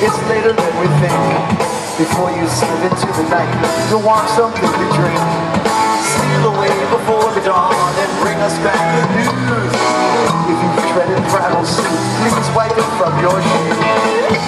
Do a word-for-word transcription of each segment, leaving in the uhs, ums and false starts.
It's later than we think. Before you slip into the night, you'll want something to drink. Steal away before the dawn and bring us back the news. If you've treaded bridal suit, please wipe it from your shoes.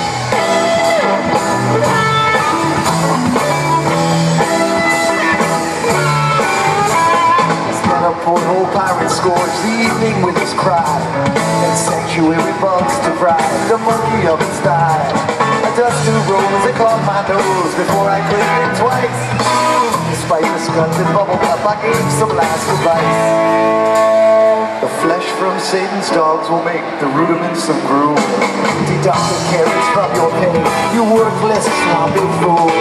A porthole pirate scourged the evening with his cry, and sanctuary bugs deprived the monkey of its thigh. A dusty rose and caught my nose before I clicked it twice. Despite the scuds and bubble up, I gave some last advice. The flesh from Satan's dogs will make the rudiments of groom. Deducted carries from your pay, you worthless sloppy fool.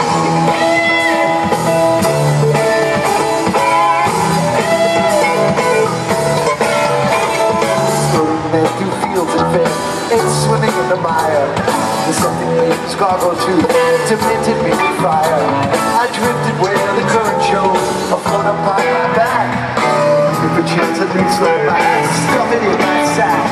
It's swimming in the mire. The something named cargo tooth demented me with fire. I drifted where the current shows, afloat upon my back. If a chance at least slow back, stuff it in my sack.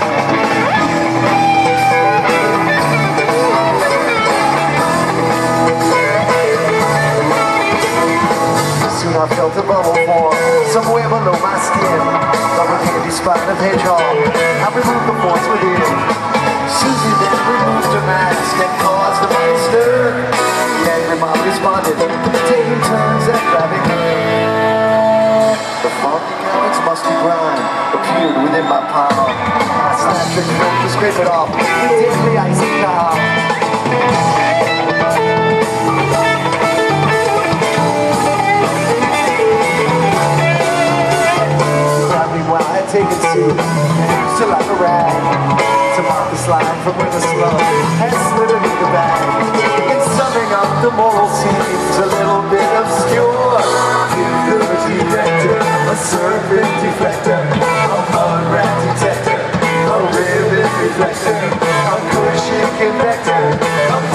Soon I felt a bubble form somewhere below my skin. Rubber candy spine of hedgehog, I removed the force within. Susie then removed her mask and caused a mighty stir. The angry mob responded, taking turns at grabbing her. The funky coward's musty grime appeared within my palm. I snatched her coat to scrape it off with deadly icy calm. Taken to and used her like a rag to mark the slime from where the slug had slithered in the bag. In summing up, the moral seems a little bit obscure. Liberty vector, a serpent deflector, a mud rat detector, a ribbon reflector, a cushion convector, a